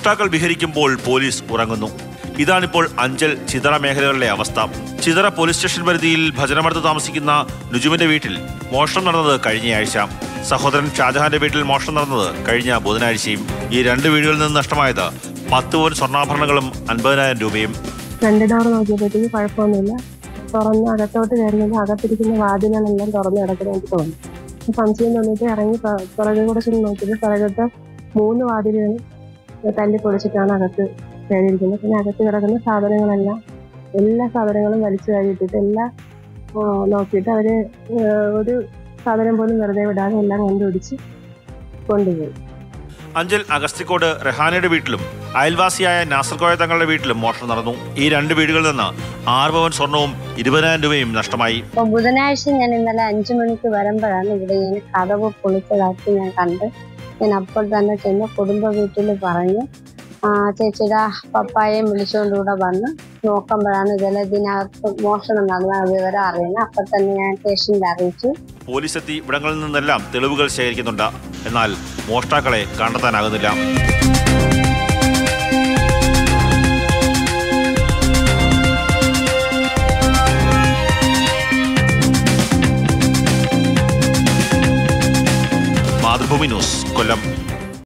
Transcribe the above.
മോഷ്ടാക്കൾ വിഹരിക്കുമ്പോൾ police ഉറങ്ങുന്നു. ഇതാണിപ്പോൾ അഞ്ചൽ ചിതറ മേഖലകളിലെ അവസ്ഥ. ചിതറ പോലീസ് സ്റ്റേഷൻ പരിധിയിൽ ഭജനമടുത്ത് താമസിക്കുന്ന നുജുമിന്റെ വീട്ടിൽ മോഷണം നടന്നത് കഴിഞ്ഞയാഴ്ച. സഹോദരൻ ഷാജഹാന്റെ വീട്ടിൽ മോഷണം നടന്നത് കഴിഞ്ഞ ബുധനാഴ്ചയും. ഈ രണ്ട് വീടുകളിൽ നിന്ന് നഷ്ടമായത് 10 പവൻ സ്വർണ്ണാഭരണങ്ങളും 50,000 രൂപയും. രണ്ട് ഡോർ നോക്കിയപ്പോഴത്തേക്ക് കുഴപ്പമൊന്നുമില്ല. തുറന്ന് അകത്തോട്ട് കയറുന്നത് അകത്തിരിക്കുന്ന വാതിലുകളെല്ലാം തുറന്ന് കിടക്കുന്ന എനിക്ക് തോന്നി. സംശയം തോന്നിയിട്ട് ഇറങ്ങി പുറകെ കൂടെ ചെന്ന് നോക്കിയിട്ട് പുറകത്തെ 3 വാതിലുകളും തല്ലി പൊളിച്ചിട്ടാണ് അകത്ത് കയറിയിരിക്കുന്നത്. പിന്നെ അകത്ത് കിടക്കുന്ന സാധനങ്ങളെല്ലാം എല്ലാ സാധനങ്ങളും വലിച്ചു കയറിയിട്ടിട്ട് എല്ലാം നോക്കിയിട്ട് അവര് ഒരു സാധനം പോലും വെറുതെ വിടാതെ എല്ലാം കണ്ടുപിടിച്ച് കൊണ്ടുപോയി. അഞ്ചൽ അഗസ്തിക്കോട് റെഹാനയുടെ വീട്ടിലും അയൽവാസിയായ നാസർ കോയ തങ്ങളുടെ വീട്ടിലും മോഷണം നടന്നു. ഈ 2 വീടുകളിൽ നിന്ന് 6 പവൻ സ്വർണവും 20,000 രൂപയും നഷ്ടമായി. ബുധനാഴ്ച ഞാൻ ഇന്നലെ 5 മണിക്ക് വരുമ്പോഴാണ് ഇവിടെ ഞാൻ കതവ് പൊളിച്ചതാക്കി ഞാൻ കണ്ട്. ഞാൻ അപ്പോൾ തന്നെ ചെന്ന് കുടുംബ വീട്ടിൽ പറഞ്ഞു. ചേച്ചിയുടെ പപ്പായെയും വിളിച്ചുകൊണ്ടുകൂടെ വന്ന് നോക്കുമ്പോഴാണ് ഇതിനകത്ത് മോഷണം നടന്ന വിവരം അറിയുന്നത്. അപ്പോൾ തന്നെ ഞാൻ സ്റ്റേഷനിൽ അറിയിച്ചു. പോലീസ് എത്തി ഇവിടങ്ങളിൽ നിന്നെല്ലാം തെളിവുകൾ ശേഖരിക്കുന്നുണ്ട്. എന്നാൽ മോഷ്ടാക്കളെ കണ്ടെത്താനാകുന്നില്ല. മാതൃഭൂമി ന്യൂസ്, കൊല്ലം.